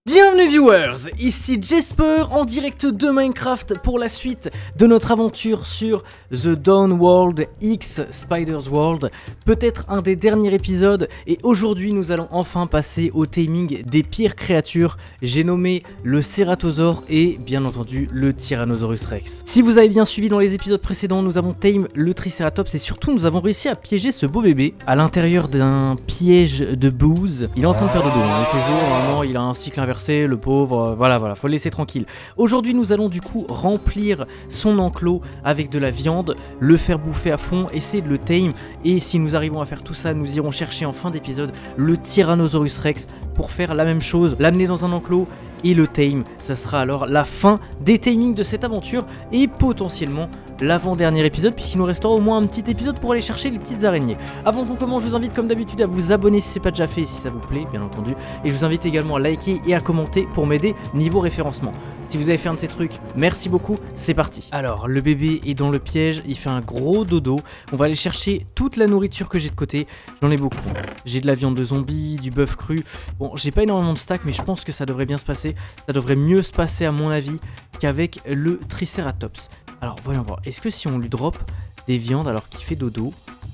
Bienvenue viewers, ici Jesper en direct de Minecraft pour la suite de notre aventure sur The Dawn World X Spider's World, peut-être un des derniers épisodes, et aujourd'hui nous allons enfin passer au taming des pires créatures. J'ai nommé le Ceratosaure et bien entendu le Tyrannosaurus Rex. Si vous avez bien suivi dans les épisodes précédents, nous avons tame le Triceratops et surtout nous avons réussi à piéger ce beau bébé à l'intérieur d'un piège de bouse. Il est en train de faire dodo, hein. Il fait jour, vraiment il a un cycle inversé. Le pauvre, voilà, faut le laisser tranquille. Aujourd'hui nous allons du coup remplir son enclos avec de la viande, le faire bouffer à fond, essayer de le tame, et si nous arrivons à faire tout ça, nous irons chercher en fin d'épisode le Tyrannosaurus Rex pour faire la même chose, l'amener dans un enclos et le tame. Ça sera alors la fin des tamings de cette aventure et potentiellement l'avant-dernier épisode, puisqu'il nous restera au moins un petit épisode pour aller chercher les petites araignées. Avant qu'on commence, je vous invite comme d'habitude à vous abonner si ce n'est pas déjà fait et si ça vous plaît bien entendu, et je vous invite également à liker et à commenter pour m'aider niveau référencement. Si vous avez fait un de ces trucs, merci beaucoup, c'est parti. Alors le bébé est dans le piège, il fait un gros dodo, on va aller chercher toute la nourriture que j'ai de côté, j'en ai beaucoup. J'ai de la viande de zombie, du bœuf cru, bon j'ai pas énormément de stack mais je pense que ça devrait bien se passer, ça devrait mieux se passer à mon avis qu'avec le Triceratops. Alors voyons voir, est-ce que si on lui drop des viandes alors qu'il fait dodo...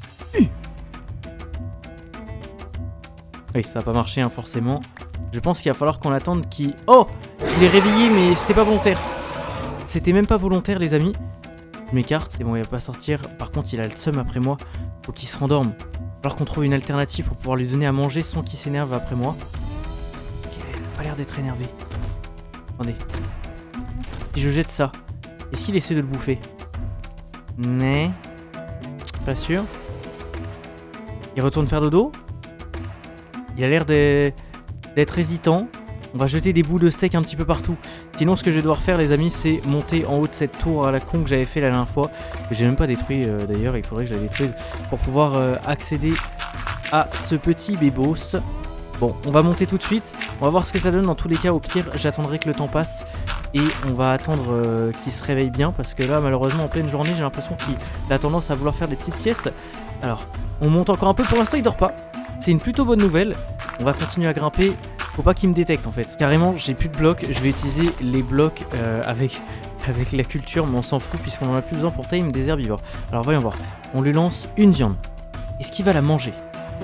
Oui, ça va pas marcher hein, forcément. Je pense qu'il va falloir qu'on attende qu'il... Oh! Je l'ai réveillé mais c'était pas volontaire. C'était même pas volontaire les amis. Je m'écarte, c'est bon il va pas sortir. Par contre il a le seum après moi. Faut qu'il se rendorme. Il va falloir qu'on trouve une alternative pour pouvoir lui donner à manger sans qu'il s'énerve après moi. Ok, il a pas l'air d'être énervé. Attendez. Si je jette ça, est-ce qu'il essaie de le bouffer? Nee. Pas sûr. Il retourne faire dodo. Il a l'air d'être hésitant. On va jeter des bouts de steak un petit peu partout. Sinon ce que je vais devoir faire les amis, c'est monter en haut de cette tour à la con que j'avais fait la dernière fois, que j'ai même pas détruit d'ailleurs, il faudrait que je la détruise pour pouvoir accéder à ce petit bébos. Bon, on va monter tout de suite, on va voir ce que ça donne. Dans tous les cas, au pire, j'attendrai que le temps passe et on va attendre qu'il se réveille bien, parce que là, malheureusement, en pleine journée, j'ai l'impression qu'il a tendance à vouloir faire des petites siestes. Alors, on monte encore un peu, pour l'instant, il dort pas. C'est une plutôt bonne nouvelle, on va continuer à grimper. Faut pas qu'il me détecte en fait. Carrément, j'ai plus de blocs, je vais utiliser les blocs avec la culture, mais on s'en fout puisqu'on en a plus besoin pour tame des herbivores. Alors voyons voir, on lui lance une viande. Est-ce qu'il va la manger?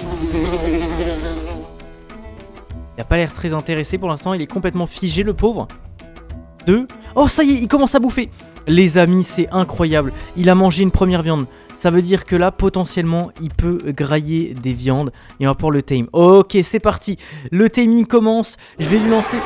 Il a pas l'air très intéressé pour l'instant, il est complètement figé le pauvre. 2. Oh ça y est, il commence à bouffer. Les amis, c'est incroyable, il a mangé une première viande. Ça veut dire que là, potentiellement, il peut grailler des viandes et on va pouvoir le tame. Ok, c'est parti. Le taming commence. Je vais lui lancer...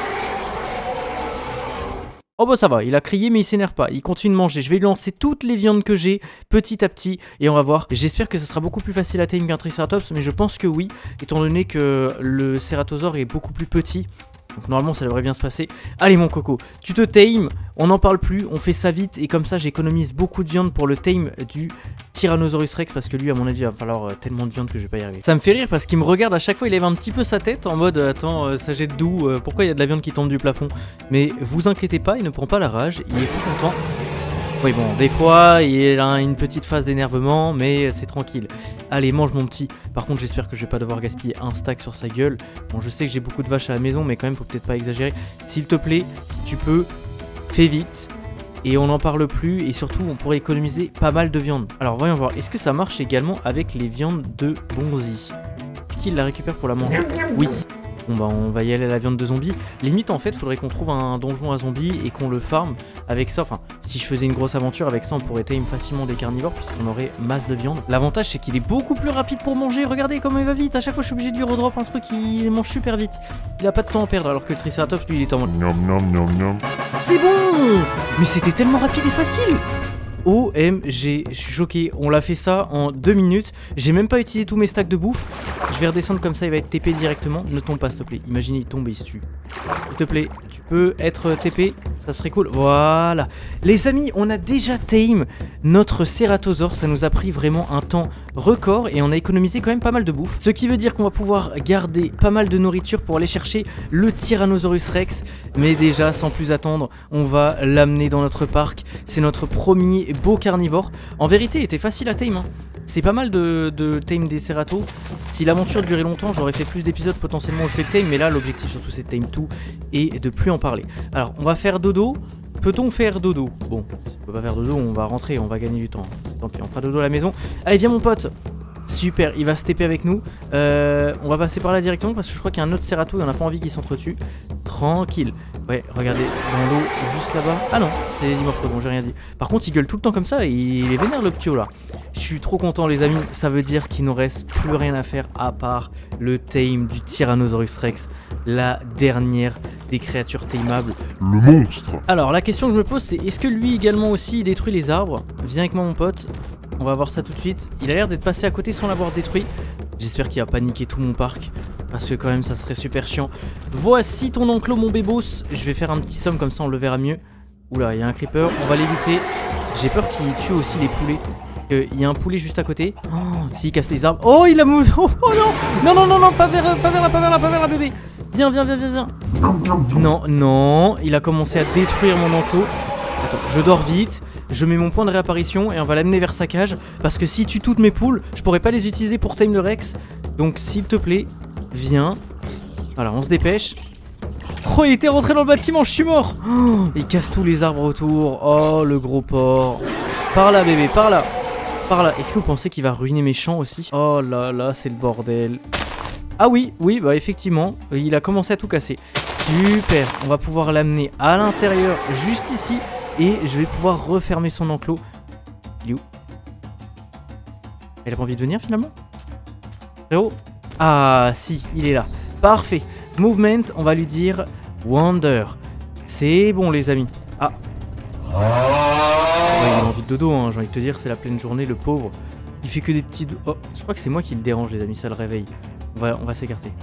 Oh bah ça va, il a crié mais il s'énerve pas. Il continue de manger. Je vais lui lancer toutes les viandes que j'ai petit à petit et on va voir. J'espère que ça sera beaucoup plus facile à tame qu'un Triceratops, mais je pense que oui, étant donné que le Ceratosaure est beaucoup plus petit. Donc normalement ça devrait bien se passer. Allez mon coco, tu te tame, on n'en parle plus, on fait ça vite et comme ça j'économise beaucoup de viande pour le tame du Tyrannosaurus Rex, parce que lui à mon avis il va falloir tellement de viande que je vais pas y arriver. Ça me fait rire parce qu'il me regarde à chaque fois, il lève un petit peu sa tête en mode attends ça jette d'où, pourquoi il y a de la viande qui tombe du plafond? Mais vous inquiétez pas, il ne prend pas la rage, il est tout content. Oui bon, des fois il a une petite phase d'énervement, mais c'est tranquille. Allez, mange mon petit. Par contre j'espère que je vais pas devoir gaspiller un stack sur sa gueule. Bon, je sais que j'ai beaucoup de vaches à la maison, mais quand même faut peut-être pas exagérer. S'il te plaît, si tu peux, fais vite. Et on n'en parle plus, et surtout on pourrait économiser pas mal de viande. Alors voyons voir, est-ce que ça marche également avec les viandes de Bonzi? Est-ce qu'il la récupère pour la manger? Oui. Bon bah on va y aller à la viande de zombie. Limite en fait faudrait qu'on trouve un donjon à zombies et qu'on le farm avec ça. Enfin si je faisais une grosse aventure avec ça on pourrait tame facilement des carnivores puisqu'on aurait masse de viande. L'avantage c'est qu'il est beaucoup plus rapide pour manger. Regardez comment il va vite. À chaque fois je suis obligé de lui redrop un truc, il mange super vite. Il a pas de temps à perdre alors que le Triceratops lui il est en mode nom nom nom nom. C'est bon. Mais c'était tellement rapide et facile. OMG, je suis choqué, on l'a fait ça en 2 minutes, j'ai même pas utilisé tous mes stacks de bouffe. Je vais redescendre comme ça, il va être TP directement. Ne tombe pas s'il te plaît, imagine il tombe et il se tue. S'il te plaît, tu peux être TP, ça serait cool. Voilà. Les amis, on a déjà tame notre Ceratosaure, ça nous a pris vraiment un temps record et on a économisé quand même pas mal de bouffe. Ce qui veut dire qu'on va pouvoir garder pas mal de nourriture pour aller chercher le Tyrannosaurus Rex. Mais déjà, sans plus attendre, on va l'amener dans notre parc. C'est notre premier beau carnivore. En vérité, il était facile à tame, hein. C'est pas mal de tame des Ceratos. Si l'aventure durait longtemps, j'aurais fait plus d'épisodes potentiellement où je fais le tame, mais là l'objectif surtout c'est de tame tout et de plus en parler. Alors on va faire dodo. Peut-on faire dodo? Bon, si on peut pas faire dodo, on va rentrer, on va gagner du temps. Tant pis, on fera dodo à la maison. Allez, viens mon pote. Super, il va se TP avec nous. On va passer par là directement parce que je crois qu'il y a un autre Cerato et on n'a pas envie qu'il s'entretue. Tranquille. Ouais, regardez, dans l'eau, juste là-bas. Ah non, c'est des Dimorphos, bon, j'ai rien dit. Par contre, il gueule tout le temps comme ça et il est vénère le ptio là. Je suis trop content, les amis. Ça veut dire qu'il nous reste plus rien à faire à part le tame du Tyrannosaurus Rex. La dernière des créatures tamables. Le monstre. Alors, la question que je me pose, c'est est-ce que lui également aussi il détruit les arbres? Viens avec moi, mon pote. On va voir ça tout de suite. Il a l'air d'être passé à côté sans l'avoir détruit. J'espère qu'il va paniquer tout mon parc. Parce que quand même ça serait super chiant. Voici ton enclos mon bébos. Je vais faire un petit somme comme ça on le verra mieux. Oula, il y a un creeper, on va l'éviter. J'ai peur qu'il tue aussi les poulets. Il y a un poulet juste à côté. Oh, s'il casse les arbres. Oh, il a mouillé. Oh, oh non. Non, non, non, non, pas vers là, bébé. Viens, viens, viens, viens, viens. Non, non, il a commencé à détruire mon enclos. Attends, je dors vite. Je mets mon point de réapparition et on va l'amener vers sa cage. Parce que s'il tue toutes mes poules, je pourrais pas les utiliser pour tame le Rex. Donc s'il te plaît, viens. Voilà, on se dépêche. Oh, il était rentré dans le bâtiment, je suis mort. Oh, il casse tous les arbres autour. Oh, le gros porc. Par là, bébé, par là. Par là. Est-ce que vous pensez qu'il va ruiner mes champs aussi? Oh là là, c'est le bordel. Ah oui, oui, bah effectivement, il a commencé à tout casser. Super, on va pouvoir l'amener à l'intérieur, juste ici. Et je vais pouvoir refermer son enclos. Il est où? Elle a pas envie de venir finalement? Frérot? Ah si, il est là. Parfait. Movement, on va lui dire Wander. C'est bon les amis. Ah. Ouais, il a envie de dodo, hein. J'ai envie de te dire, c'est la pleine journée, le pauvre. Il fait que des petits... Oh, je crois que c'est moi qui le dérange les amis, ça le réveille. On va s'écarter.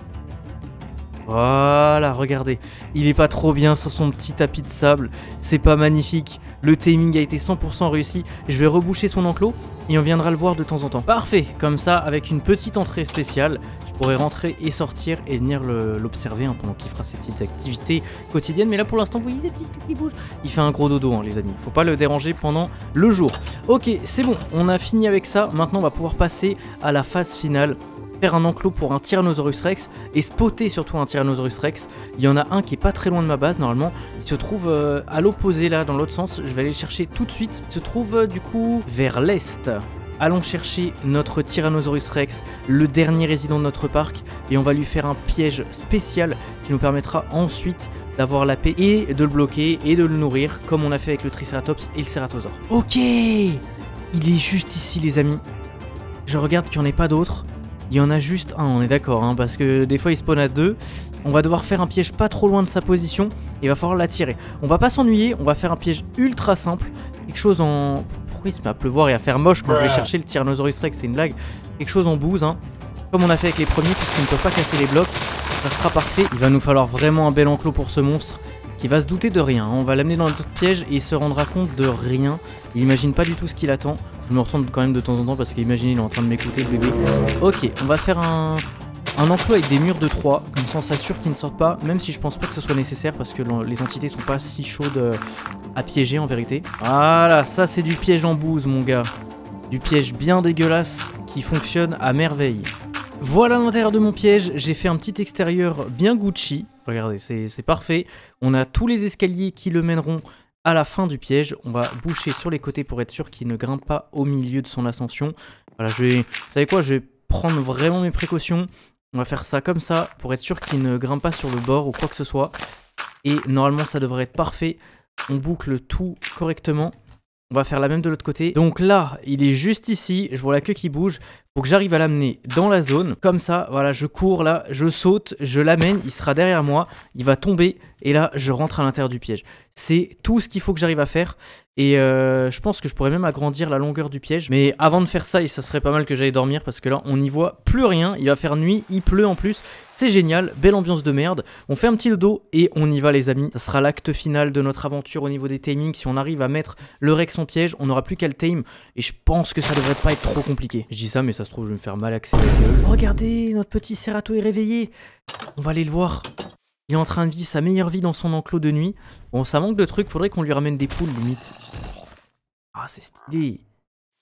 Voilà, regardez. Il est pas trop bien sur son petit tapis de sable. C'est pas magnifique. Le taming a été 100% réussi. Je vais reboucher son enclos et on viendra le voir de temps en temps. Parfait. Comme ça, avec une petite entrée spéciale, je pourrais rentrer et sortir et venir l'observer hein, pendant qu'il fera ses petites activités quotidiennes. Mais là, pour l'instant, vous voyez ces petites queues qui bougent. Il fait un gros dodo, hein, les amis. Faut pas le déranger pendant le jour. Ok, c'est bon. On a fini avec ça. Maintenant, on va pouvoir passer à la phase finale. Faire un enclos pour un Tyrannosaurus Rex et spotter surtout un Tyrannosaurus Rex. Il y en a un qui est pas très loin de ma base normalement. Il se trouve à l'opposé là, dans l'autre sens. Je vais aller le chercher tout de suite. Il se trouve du coup vers l'est. Allons chercher notre Tyrannosaurus Rex, le dernier résident de notre parc. Et on va lui faire un piège spécial qui nous permettra ensuite d'avoir la paix et de le bloquer et de le nourrir comme on a fait avec le Triceratops et le Ceratosaure. Ok, il est juste ici les amis. Je regarde qu'il n'y en ait pas d'autres. Il y en a juste un, on est d'accord, hein, parce que des fois il spawn à deux. On va devoir faire un piège pas trop loin de sa position. Et il va falloir l'attirer. On va pas s'ennuyer, on va faire un piège ultra simple. Quelque chose en... Pourquoi il se met à pleuvoir et à faire moche quand je vais chercher le Tyrannosaurus Rex? C'est une blague. Quelque chose en bouse, hein. Comme on a fait avec les premiers, puisqu'ils ne peuvent pas casser les blocs. Ça sera parfait. Il va nous falloir vraiment un bel enclos pour ce monstre. Qui va se douter de rien. On va l'amener dans notre piège et il se rendra compte de rien. Il imagine pas du tout ce qu'il attend. Je me retourne quand même de temps en temps parce qu'imagine il est en train de m'écouter le bébé. Ok, on va faire un enclos avec des murs de 3. Comme ça on s'assure qu'il ne sortent pas. Même si je pense pas que ce soit nécessaire parce que les entités sont pas si chaudes à piéger en vérité. Voilà, ça c'est du piège en bouse mon gars. Du piège bien dégueulasse qui fonctionne à merveille. Voilà l'intérieur de mon piège, j'ai fait un petit extérieur bien Gucci. Regardez, c'est parfait. On a tous les escaliers qui le mèneront à la fin du piège. On va boucher sur les côtés pour être sûr qu'il ne grimpe pas au milieu de son ascension. Voilà, vous savez quoi, je vais prendre vraiment mes précautions. On va faire ça comme ça pour être sûr qu'il ne grimpe pas sur le bord ou quoi que ce soit. Et normalement, ça devrait être parfait. On boucle tout correctement. On va faire la même de l'autre côté. Donc là, il est juste ici. Je vois la queue qui bouge. Faut que j'arrive à l'amener dans la zone. Comme ça, voilà, je cours là, je saute, je l'amène. Il sera derrière moi. Il va tomber. Et là, je rentre à l'intérieur du piège. C'est tout ce qu'il faut que j'arrive à faire. Et je pense que je pourrais même agrandir la longueur du piège. Mais avant de faire ça, ça serait pas mal que j'aille dormir. Parce que là, on n'y voit plus rien. Il va faire nuit, il pleut en plus. C'est génial, belle ambiance de merde. On fait un petit dodo et on y va les amis. Ça sera l'acte final de notre aventure au niveau des tamings. Si on arrive à mettre le Rex en piège, on n'aura plus qu'à le tame. Et je pense que ça devrait pas être trop compliqué. Je dis ça mais ça se trouve je vais me faire mal axer la gueule. Oh, regardez, notre petit Cerato est réveillé. On va aller le voir. Il est en train de vivre sa meilleure vie dans son enclos de nuit. Bon, ça manque de trucs, faudrait qu'on lui ramène des poules limite. Ah, c'est stylé.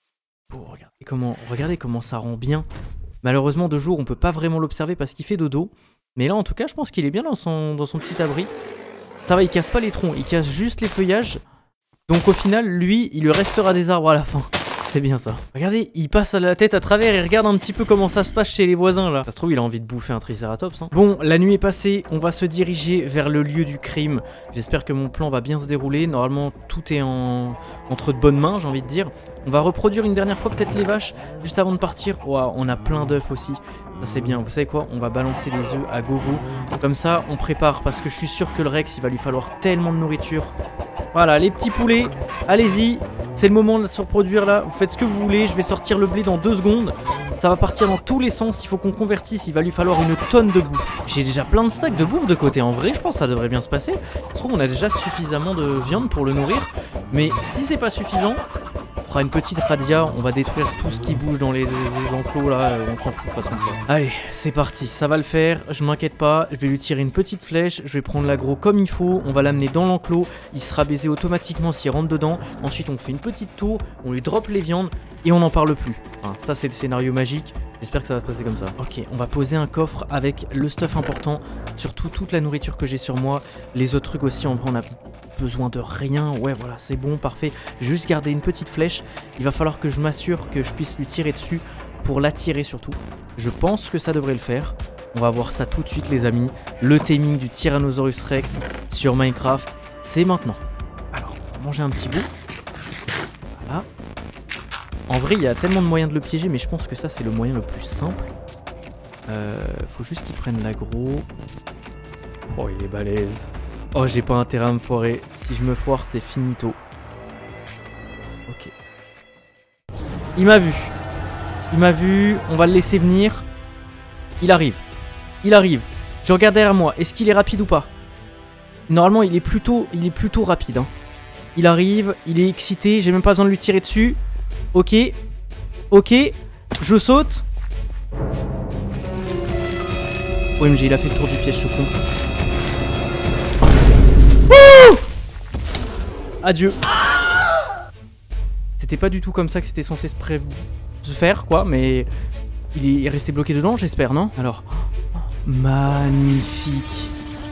Oh, regardez comment ça rend bien. Malheureusement, de jour, on peut pas vraiment l'observer parce qu'il fait dodo. Mais là, en tout cas, je pense qu'il est bien dans son petit abri. Ça va, il casse pas les troncs, il casse juste les feuillages. Donc au final, lui, il lui restera des arbres à la fin. C'est bien ça. Regardez, il passe la tête à travers et regarde un petit peu comment ça se passe chez les voisins là. Ça se trouve, il a envie de bouffer un tricératops. Hein. Bon, la nuit est passée, on va se diriger vers le lieu du crime. J'espère que mon plan va bien se dérouler. Normalement, tout est entre de bonnes mains, j'ai envie de dire. On va reproduire une dernière fois peut-être les vaches juste avant de partir. Wow, on a plein d'œufs aussi. Ça c'est bien. Vous savez quoi? On va balancer les œufs à gogo. Comme ça, on prépare parce que je suis sûr que le Rex, il va lui falloir tellement de nourriture. Voilà, les petits poulets, allez-y. C'est le moment de se reproduire là. Vous faites ce que vous voulez. Je vais sortir le blé dans 2 secondes. Ça va partir dans tous les sens. Il faut qu'on convertisse. Il va lui falloir une tonne de bouffe. J'ai déjà plein de stacks de bouffe de côté. En vrai, je pense que ça devrait bien se passer. Ça se trouve, on a déjà suffisamment de viande pour le nourrir. Mais si c'est pas suffisant, on fera une petite radia. On va détruire tout ce qui bouge dans les enclos là. On s'en fout de toute façon de ça. Allez, c'est parti. Ça va le faire. Je m'inquiète pas. Je vais lui tirer une petite flèche. Je vais prendre l'agro comme il faut. On va l'amener dans l'enclos. Il sera baisé automatiquement s'il rentre dedans. Ensuite, on fait une petite tour. On lui drop les viandes et on n'en parle plus. Enfin, ça, c'est le scénario magique. J'espère que ça va se passer comme ça. Ok, on va poser un coffre avec le stuff important. Surtout toute la nourriture que j'ai sur moi. Les autres trucs aussi, en vrai, on a besoin de rien. Ouais, voilà, c'est bon, parfait. Juste garder une petite flèche. Il va falloir que je m'assure que je puisse lui tirer dessus pour l'attirer surtout. Je pense que ça devrait le faire. On va voir ça tout de suite, les amis. Le taming du Tyrannosaurus Rex sur Minecraft, c'est maintenant. Alors, on va manger un petit bout. Voilà. En vrai, il y a tellement de moyens de le piéger, mais je pense que ça, c'est le moyen le plus simple. Faut juste qu'il prenne l'aggro. Oh, il est balèze. Oh, j'ai pas intérêt à me foirer. Si je me foire, c'est finito. Ok. Il m'a vu. Il m'a vu. On va le laisser venir. Il arrive. Il arrive. Je regarde derrière moi. Est-ce qu'il est rapide ou pas? Normalement, il est plutôt rapide. Hein. Il arrive. Il est excité. J'ai même pas besoin de lui tirer dessus. Ok. Ok. Je saute. OMG, il a fait le tour du piège, ce con. Adieu. C'était pas du tout comme ça que c'était censé se faire, quoi, mais il est resté bloqué dedans, j'espère, non? Alors, magnifique.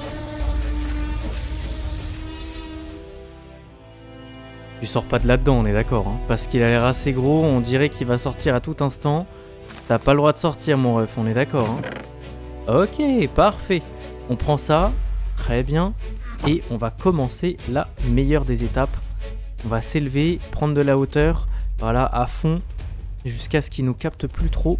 Tu sors pas de là-dedans, on est d'accord, hein, parce qu'il a l'air assez gros, on dirait qu'il va sortir à tout instant. T'as pas le droit de sortir, mon ref, on est d'accord, hein. Ok, parfait. On prend ça, très bien. Et on va commencer la meilleure des étapes. On va s'élever, prendre de la hauteur, voilà, à fond, jusqu'à ce qu'il nous capte plus trop.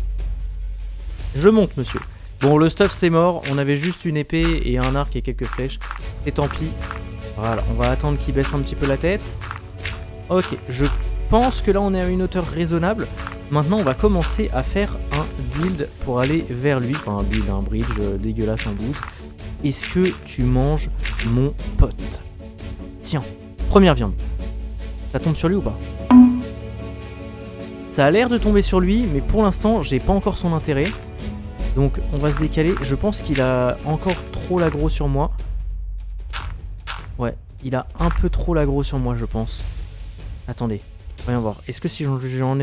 Je monte, monsieur. Bon, le stuff, c'est mort. On avait juste une épée et un arc et quelques flèches. Et tant pis. Voilà, on va attendre qu'il baisse un petit peu la tête. Ok, je pense que là, on est à une hauteur raisonnable. Maintenant, on va commencer à faire un build pour aller vers lui. Enfin, un build, un bridge dégueulasse en bout. Est-ce que tu manges, mon pote? Tiens, première viande. Ça tombe sur lui ou pas? Ça a l'air de tomber sur lui, mais pour l'instant, j'ai pas encore son intérêt. Donc, on va se décaler. Je pense qu'il a encore trop l'aggro sur moi. Ouais, il a un peu trop l'aggro sur moi, je pense. Attendez, voyons voir. Est-ce que si je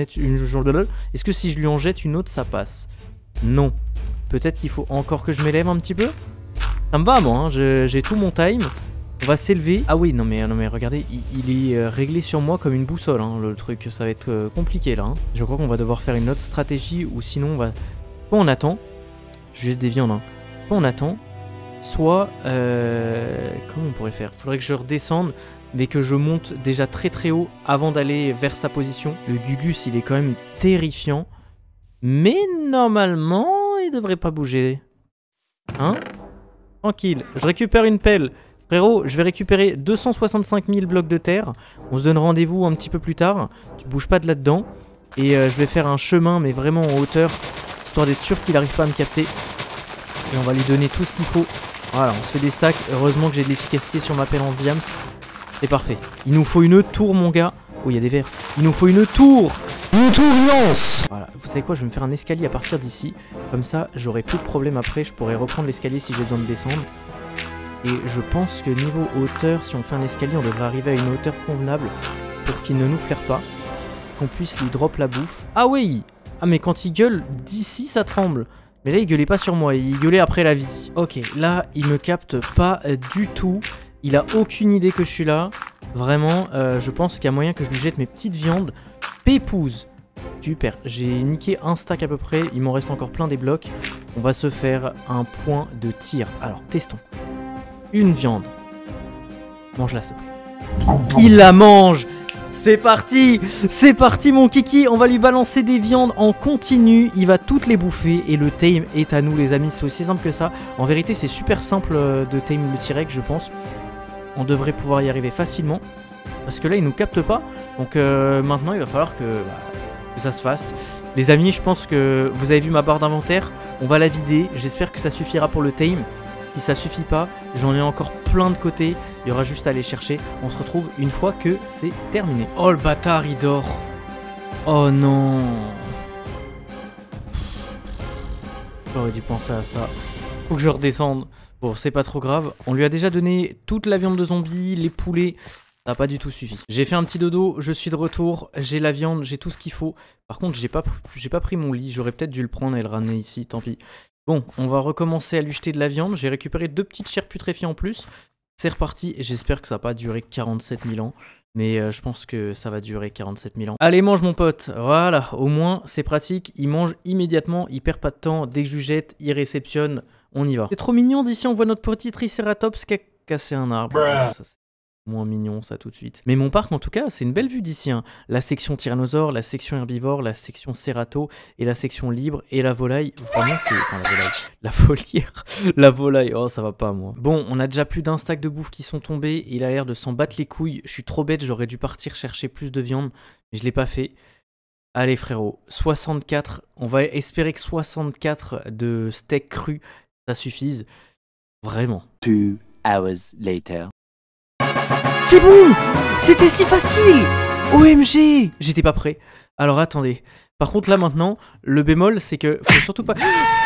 lui en jette une autre, ça passe? Non. Peut-être qu'il faut encore que je m'élève un petit peu. Ça me va, moi, hein. J'ai tout mon time. On va s'élever. Ah oui, non mais regardez, il est réglé sur moi comme une boussole, hein, le truc. Ça va être compliqué, là. Hein. Je crois qu'on va devoir faire une autre stratégie, ou sinon on va... Soit on attend. Je jette des viandes, hein. Soit on attend. Soit... Comment on pourrait faire? Faudrait que je redescende, mais que je monte déjà très très haut avant d'aller vers sa position. Le Gugus, il est quand même terrifiant. Mais normalement, il devrait pas bouger. Hein? Tranquille, je récupère une pelle. Frérot, je vais récupérer 265 000 blocs de terre. On se donne rendez-vous un petit peu plus tard. Tu bouges pas de là-dedans. Et je vais faire un chemin, mais vraiment en hauteur, histoire d'être sûr qu'il n'arrive pas à me capter. Et on va lui donner tout ce qu'il faut. Voilà, on se fait des stacks. Heureusement que j'ai de l'efficacité sur ma pelle en diams. C'est parfait. Il nous faut une tour, mon gars. Oh, il y a des vers. Il nous faut une tour. Une tour immense. Voilà, vous savez quoi, je vais me faire un escalier à partir d'ici. Comme ça, j'aurai plus de problème après. Je pourrai reprendre l'escalier si j'ai besoin de descendre. Et je pense que niveau hauteur, si on fait un escalier, on devrait arriver à une hauteur convenable pour qu'il ne nous flaire pas. qu'on puisse lui drop la bouffe. Ah oui. Ah mais quand il gueule, d'ici ça tremble. Mais là il gueulait pas sur moi, il gueulait après la vie. Ok, là il me capte pas du tout. Il a aucune idée que je suis là. Vraiment, je pense qu'il y a moyen que je lui jette mes petites viandes. Pépouze. Super, j'ai niqué un stack à peu près. Il m'en reste encore plein des blocs. On va se faire un point de tir. Alors, testons. Une viande. Mange-la, s'il te plaît. Il la mange. C'est parti. C'est parti, mon kiki. On va lui balancer des viandes en continu. Il va toutes les bouffer. Et le tame est à nous, les amis. C'est aussi simple que ça. En vérité, c'est super simple de tame le T-Rex, je pense. On devrait pouvoir y arriver facilement. Parce que là, il nous capte pas. Donc maintenant, il va falloir que ça se fasse. Les amis, je pense que vous avez vu ma barre d'inventaire. On va la vider. J'espère que ça suffira pour le tame. Si ça suffit pas, j'en ai encore plein de côté. Il y aura juste à aller chercher. On se retrouve une fois que c'est terminé. Oh, le bâtard, il dort. Oh non. J'aurais dû penser à ça. Faut que je redescende. Bon, c'est pas trop grave. On lui a déjà donné toute la viande de zombie, les poulets. Ça n'a pas du tout suffi. J'ai fait un petit dodo, je suis de retour. J'ai la viande, j'ai tout ce qu'il faut. Par contre, j'ai pas pris mon lit. J'aurais peut-être dû le prendre et le ramener ici, tant pis. Bon, on va recommencer à lui jeter de la viande. J'ai récupéré 2 petites chairs putréfiées en plus. C'est reparti. J'espère que ça va pas durer 47 000 ans. Mais je pense que ça va durer 47 000 ans. Allez, mange mon pote. Voilà, au moins, c'est pratique. Il mange immédiatement, il perd pas de temps. Dès que je lui jette, il réceptionne. On y va. C'est trop mignon d'ici, on voit notre petit Triceratops qui a cassé un arbre. Ça, c'est moins mignon ça tout de suite. Mais mon parc en tout cas, c'est une belle vue d'ici. Hein. La section tyrannosaure, la section herbivore, la section cérato et la section libre et la volaille. Vraiment c'est... Enfin la volaille. La volière. La volaille. Oh ça va pas moi. Bon, on a déjà plus d'un stack de bouffe qui sont tombés. Il a l'air de s'en battre les couilles. Je suis trop bête, j'aurais dû partir chercher plus de viande. Mais je l'ai pas fait. Allez frérot, 64. On va espérer que 64 de steak cru ça suffise. Vraiment. 2 hours later. C'est bon! C'était si facile! OMG! J'étais pas prêt. Alors attendez. Par contre là maintenant, le bémol c'est que faut surtout pas...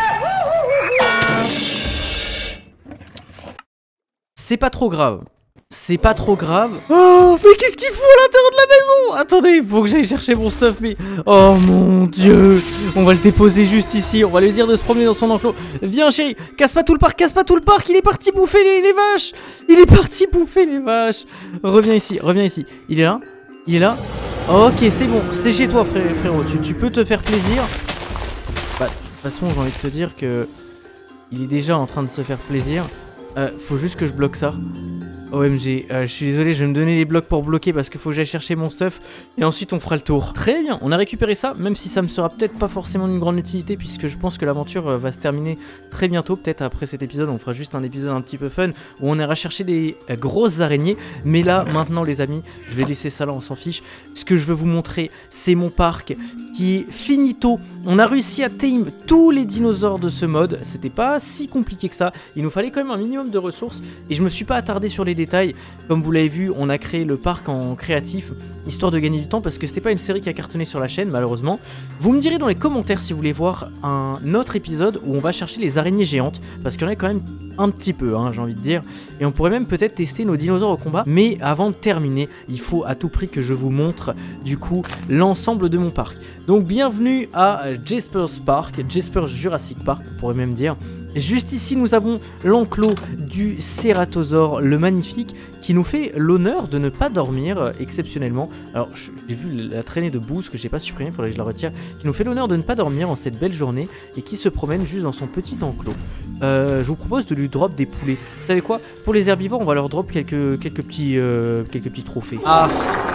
C'est pas trop grave. C'est pas trop grave. Oh, mais qu'est-ce qu'il fout à l'intérieur de la maison? Attendez, faut que j'aille chercher mon stuff, mais... Oh mon dieu. On va le déposer juste ici. On va lui dire de se promener dans son enclos. Viens chérie, casse pas tout le parc, casse pas tout le parc. Il est parti bouffer les vaches. Il est parti bouffer les vaches. Reviens ici, reviens ici. Il est là? Il est là? Ok, c'est bon. C'est chez toi frérot. Tu peux te faire plaisir. Bah, de toute façon, j'ai envie de te dire que... Il est déjà en train de se faire plaisir. Faut juste que je bloque ça. OMG, je suis désolé, je vais me donner les blocs pour bloquer parce qu'il faut que j'aille chercher mon stuff et ensuite on fera le tour. Très bien, on a récupéré ça, même si ça me sera peut-être pas forcément d'une grande utilité puisque je pense que l'aventure va se terminer très bientôt. Peut-être après cet épisode, on fera juste un épisode un petit peu fun où on ira chercher des grosses araignées. Mais là, maintenant les amis, je vais laisser ça là, on s'en fiche. Ce que je veux vous montrer, c'est mon parc qui est finito. On a réussi à tame tous les dinosaures de ce mode. C'était pas si compliqué que ça. Il nous fallait quand même un minimum de ressources et je me suis pas attardé sur les détails. Comme vous l'avez vu, on a créé le parc en créatif, histoire de gagner du temps, parce que c'était pas une série qui a cartonné sur la chaîne, malheureusement. Vous me direz dans les commentaires si vous voulez voir un autre épisode où on va chercher les araignées géantes, parce qu'il y en a quand même un petit peu, hein, j'ai envie de dire. Et on pourrait même peut-être tester nos dinosaures au combat, mais avant de terminer, il faut à tout prix que je vous montre, du coup, l'ensemble de mon parc. Donc bienvenue à Jasper's Park, Jasper's Jurassic Park, on pourrait même dire. Juste ici, nous avons l'enclos du Cératosaure, le magnifique, qui nous fait l'honneur de ne pas dormir exceptionnellement. Alors, j'ai vu la traînée de bouse que j'ai pas supprimée, il faudrait que je la retire, qui nous fait l'honneur de ne pas dormir en cette belle journée et qui se promène juste dans son petit enclos. Je vous propose de lui drop des poulets. Vous savez quoi? Pour les herbivores, on va leur drop quelques petits trophées. Ah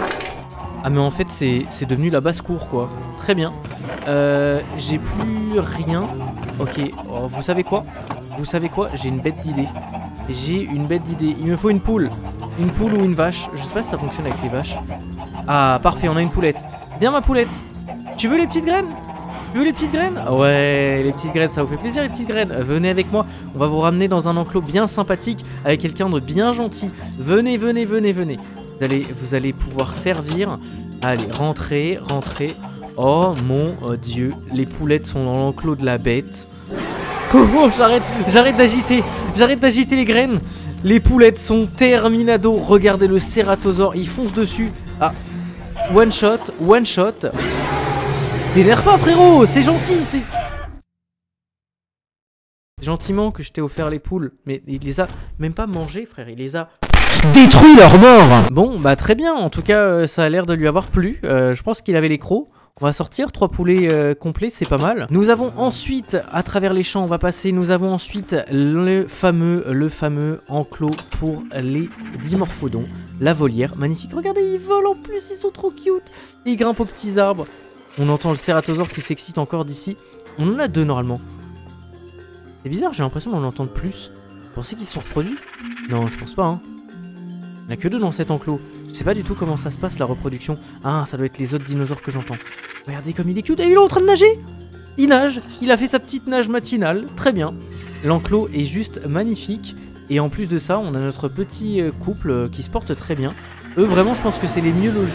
mais en fait, c'est devenu la basse-cour, quoi. Très bien. J'ai plus rien. Ok, oh, vous savez quoi? Vous savez quoi? J'ai une bête d'idée. J'ai une bête d'idée. Il me faut une poule. Une poule ou une vache. Je sais pas si ça fonctionne avec les vaches. Ah, parfait, on a une poulette. Viens, ma poulette. Tu veux les petites graines? Tu veux les petites graines? Ouais, les petites graines, ça vous fait plaisir, les petites graines. Venez avec moi. On va vous ramener dans un enclos bien sympathique avec quelqu'un de bien gentil. Venez, venez, venez, venez. Vous allez pouvoir servir. Allez, rentrez, rentrez. Oh mon dieu, les poulettes sont dans l'enclos de la bête. Oh, j'arrête d'agiter les graines. Les poulettes sont terminado. Regardez le cératosaure, il fonce dessus. Ah, One shot, one shot. T'énerve pas frérot, c'est gentil, c'est... Gentiment que je t'ai offert les poules, mais il les a même pas mangées frère, il les a détruits leur mort. Bon bah très bien, en tout cas ça a l'air de lui avoir plu, je pense qu'il avait les crocs. On va sortir, 3 poulets complets, c'est pas mal. Nous avons ensuite, à travers les champs, on va passer, nous avons ensuite le fameux enclos pour les dimorphodons. La volière, magnifique. Regardez, ils volent en plus, ils sont trop cute. Ils grimpent aux petits arbres. On entend le cératosaure qui s'excite encore d'ici. On en a 2 normalement. C'est bizarre, j'ai l'impression d'en entendre plus. Vous pensez qu'ils se sont reproduits? Non, je pense pas, hein. Il n'y a que 2 dans cet enclos. Je sais pas du tout comment ça se passe la reproduction. Ah, ça doit être les autres dinosaures que j'entends. Regardez comme il est cute. Et il est en train de nager. Il nage. Il a fait sa petite nage matinale. Très bien. L'enclos est juste magnifique. Et en plus de ça, on a notre petit couple qui se porte très bien. Eux, vraiment, je pense que c'est les mieux logés.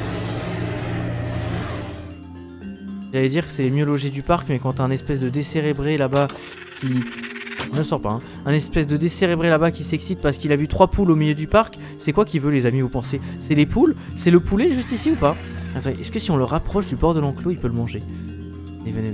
J'allais dire que c'est les mieux logés du parc, mais quand t'as un espèce de décérébré là-bas qui... Ne sort pas, hein. Un espèce de décérébré là-bas qui s'excite parce qu'il a vu 3 poules au milieu du parc. C'est quoi qu'il veut les amis, vous pensez? C'est les poules? C'est le poulet juste ici ou pas? Attendez, est-ce que si on le rapproche du bord de l'enclos, il peut le manger? Et venez,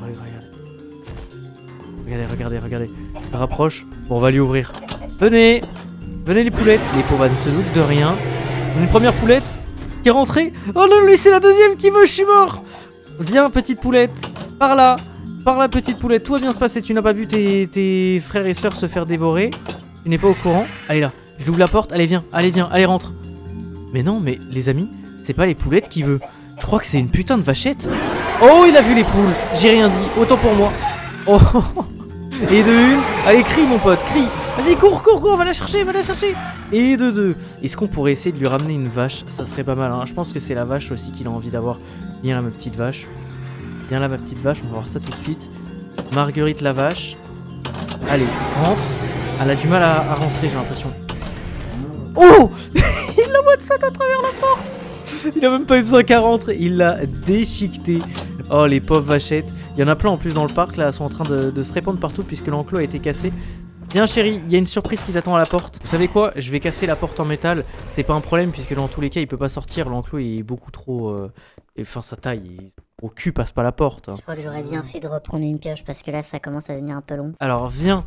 regardez. Rapproche. Bon, on va lui ouvrir. Venez les poulettes. Les pauvres ne se doutent de rien. Une première poulette qui est rentrée. Oh non, lui c'est la deuxième qui veut, je suis mort. Viens petite poulette. Par là, petite poulette, tout va bien se passer. Tu n'as pas vu tes frères et sœurs se faire dévorer. Tu n'es pas au courant. Allez là, je ouvre la porte. Allez viens, allez rentre. Mais non, mais les amis, c'est pas les poulettes qui veut. Je crois que c'est une putain de vachette. Oh, il a vu les poules. J'ai rien dit, autant pour moi. Oh. Et de une. Allez, crie mon pote, crie. Vas-y, cours, va la chercher. Et de 2. Est-ce qu'on pourrait essayer de lui ramener une vache? Ça serait pas mal, hein. Je pense que c'est la vache aussi qu'il a envie d'avoir. Viens là, ma petite vache. Viens là ma petite vache, on va voir ça tout de suite. Marguerite la vache. Allez, rentre. Elle a du mal à rentrer, j'ai l'impression. Oh. Il l'a one-shot à travers la porte. Il a même pas eu besoin qu'à rentrer. Il l'a déchiqueté. Oh les pauvres vachettes. Il y en a plein en plus dans le parc là, elles sont en train de se répandre partout puisque l'enclos a été cassé. Viens chérie, il y a une surprise qui t'attend à la porte. Vous savez quoi? Je vais casser la porte en métal. C'est pas un problème puisque dans tous les cas il peut pas sortir. L'enclos est beaucoup trop... Enfin sa taille... Au cul passe pas la porte. Hein. Je crois que j'aurais bien fait de reprendre une pioche parce que là ça commence à devenir un peu long. Alors viens.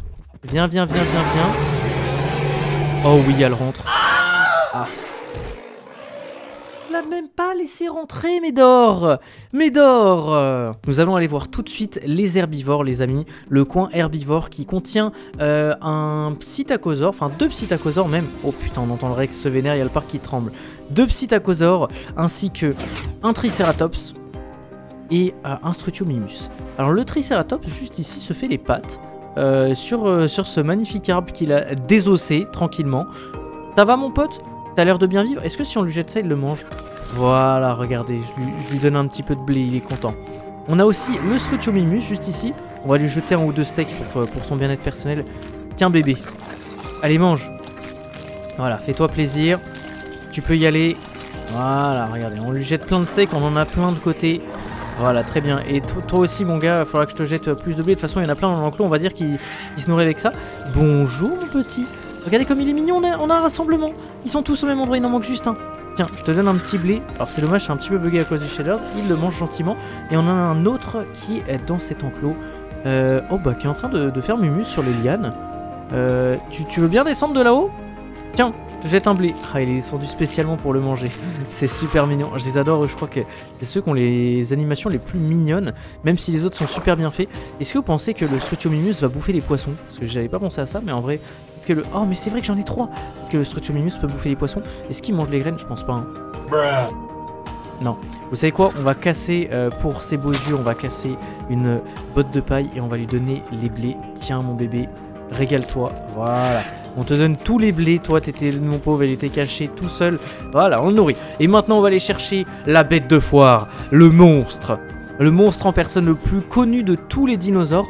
Oh oui, elle rentre. Ah. Elle l'a même pas laissé rentrer, Médor. Nous allons aller voir tout de suite les herbivores, les amis. Le coin herbivore qui contient un psittacosaure, enfin 2 psittacosaures même. Oh putain, on entend le Rex se vénère, il y a le parc qui tremble. 2 psittacosaures ainsi que un tricératops. Et un Strutiomimus. Alors le Triceratops juste ici se fait les pattes sur ce magnifique arbre qu'il a désossé tranquillement. Ça va mon pote? T'as l'air de bien vivre? Est-ce que si on lui jette ça il le mange? Voilà, regardez, je lui donne un petit peu de blé, il est content. On a aussi le Strutiomimus juste ici. On va lui jeter 1 ou 2 steaks pour son bien-être personnel. Tiens bébé, allez mange. Voilà, fais-toi plaisir. Tu peux y aller. Voilà, regardez, on lui jette plein de steaks, on en a plein de côté. Voilà, très bien. Et toi aussi, mon gars, il faudra que je te jette plus de blé. De toute façon, il y en a plein dans l'enclos. On va dire qu'il se nourrit avec ça. Bonjour, mon petit. Regardez comme il est mignon. On a un rassemblement. Ils sont tous au même endroit. Il en manque juste un. Tiens, je te donne un petit blé. Alors, c'est dommage, c'est un petit peu bugué à cause du shaders. Il le mange gentiment. Et on a un autre qui est dans cet enclos. Oh, bah, qui est en train de faire mumus sur les lianes. Tu veux bien descendre de là-haut? Tiens, je te jette un blé. Ah, il est descendu spécialement pour le manger. C'est super mignon. Je les adore. Je crois que c'est ceux qui ont les animations les plus mignonnes. Même si les autres sont super bien faits. Est-ce que vous pensez que le Strutiomimus va bouffer les poissons? Parce que j'avais pas pensé à ça, mais en vrai... Que le... Oh, mais c'est vrai que j'en ai 3. Est-ce que le Strutiomimus peut bouffer les poissons? Est-ce qu'il mange les graines? Je pense pas. Hein. Non. Vous savez quoi? On va casser, pour ses beaux yeux, on va casser une botte de paille et on va lui donner les blés. Tiens, mon bébé, régale-toi. Voilà. On te donne tous les blés, toi t'étais mon pauvre, il était caché tout seul. Voilà, on le nourrit. Et maintenant on va aller chercher la bête de foire, le monstre. Le monstre en personne le plus connu de tous les dinosaures.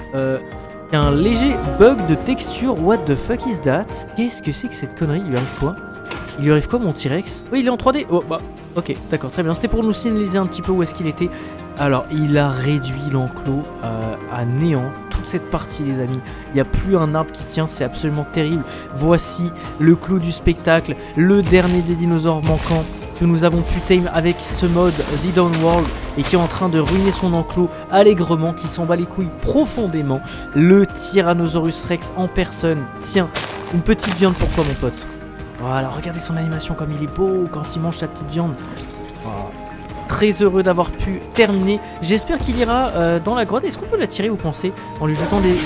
Un léger bug de texture, what the fuck is that? Qu'est-ce que c'est que cette connerie? Il lui arrive quoi? Il lui arrive quoi mon T-Rex? Oui, il est en 3D. Oh bah, ok, d'accord, très bien. C'était pour nous signaliser un petit peu où est-ce qu'il était. Alors, il a réduit l'enclos à néant. Toute cette partie, les amis. Il n'y a plus un arbre qui tient, c'est absolument terrible. Voici le clou du spectacle, le dernier des dinosaures manquants. que nous avons pu tame avec ce mode The Dawn World et qui est en train de ruiner son enclos allègrement, qui s'en bat les couilles profondément. Le Tyrannosaurus Rex en personne. Tiens, une petite viande pour toi mon pote. Voilà, regardez son animation comme il est beau quand il mange sa petite viande. Oh. Très heureux d'avoir pu terminer. J'espère qu'il ira dans la grotte. Est-ce qu'on peut l'attirer, vous pensez, en lui jetant des...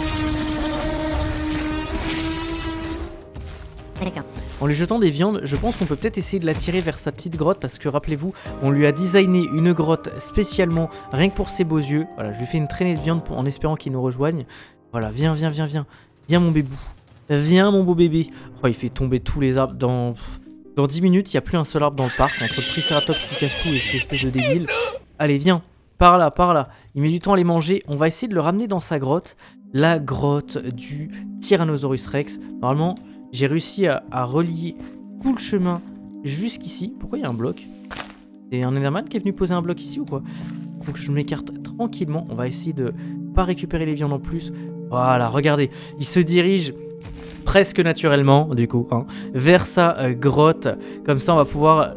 D'accord. En lui jetant des viandes, je pense qu'on peut peut-être essayer de l'attirer vers sa petite grotte parce que rappelez-vous, on lui a designé une grotte spécialement rien que pour ses beaux yeux. Voilà, je lui fais une traînée de viande en espérant qu'il nous rejoigne. Voilà, viens, viens, viens, viens. Viens mon bébou. Viens mon beau bébé. Oh, il fait tomber tous les arbres dans 10 minutes, il n'y a plus un seul arbre dans le parc entre le Triceratops qui casse tout et cette espèce de débile. Allez, viens. Par là, par là. Il met du temps à les manger. On va essayer de le ramener dans sa grotte. La grotte du Tyrannosaurus Rex. Normalement... j'ai réussi à relier tout le chemin jusqu'ici. Pourquoi il y a un bloc? C'est un Enderman qui est venu poser un bloc ici ou quoi? Donc je m'écarte tranquillement. On va essayer de pas récupérer les viandes en plus. Voilà, regardez. Il se dirige presque naturellement, du coup, hein, vers sa grotte. Comme ça, on va pouvoir...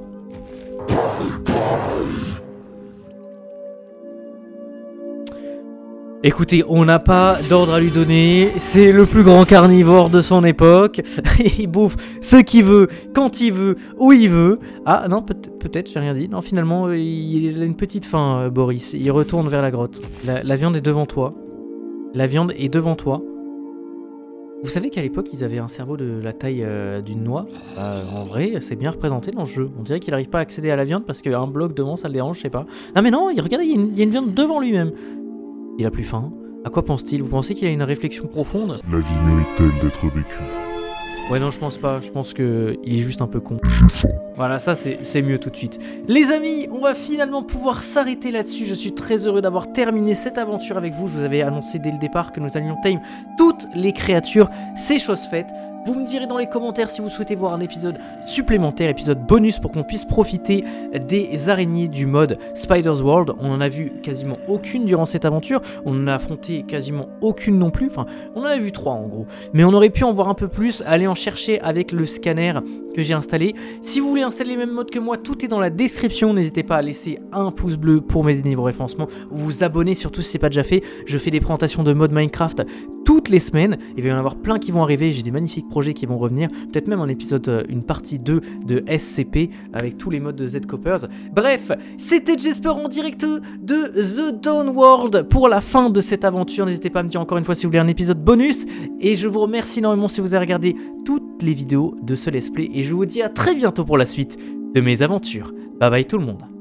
Écoutez, on n'a pas d'ordre à lui donner, c'est le plus grand carnivore de son époque, il bouffe ce qu'il veut, quand il veut, où il veut. Ah non, peut-être, j'ai rien dit, non finalement il a une petite faim Boris, il retourne vers la grotte. La viande est devant toi, la viande est devant toi. Vous savez qu'à l'époque ils avaient un cerveau de la taille d'une noix. En vrai, c'est bien représenté dans le jeu, on dirait qu'il n'arrive pas à accéder à la viande parce qu'il y a un bloc devant, ça le dérange, je sais pas. Ah mais non, regardez, il y a une viande devant lui-même. Il a plus faim. À quoi pense-t-il? Vous pensez qu'il a une réflexion profonde? La vie mérite-t-elle d'être vécue? Ouais non, je pense pas. Je pense qu'il est juste un peu con. Voilà, ça c'est mieux tout de suite. Les amis, on va finalement pouvoir s'arrêter là-dessus. Je suis très heureux d'avoir terminé cette aventure avec vous. Je vous avais annoncé dès le départ que nous allions tame toutes les créatures. C'est chose faite. Vous me direz dans les commentaires si vous souhaitez voir un épisode supplémentaire, épisode bonus pour qu'on puisse profiter des araignées du mode Spider's World. On en a vu quasiment aucune durant cette aventure, on en a affronté quasiment aucune non plus, enfin on en a vu 3 en gros. Mais on aurait pu en voir un peu plus, aller en chercher avec le scanner que j'ai installé. Si vous voulez installer les mêmes modes que moi, tout est dans la description, n'hésitez pas à laisser un pouce bleu pour m'aider niveau référencement, vous abonner surtout si c'est pas déjà fait. Je fais des présentations de mode Minecraft toutes les semaines, il va y en avoir plein qui vont arriver, j'ai des magnifiques projets qui vont revenir, peut-être même un épisode, une partie 2 de SCP avec tous les modes de Z-Coppers. Bref, c'était Jesper en direct de The Dawn World pour la fin de cette aventure. N'hésitez pas à me dire encore une fois si vous voulez un épisode bonus et je vous remercie énormément si vous avez regardé toutes les vidéos de ce let's play et je vous dis à très bientôt pour la suite de mes aventures. Bye bye tout le monde.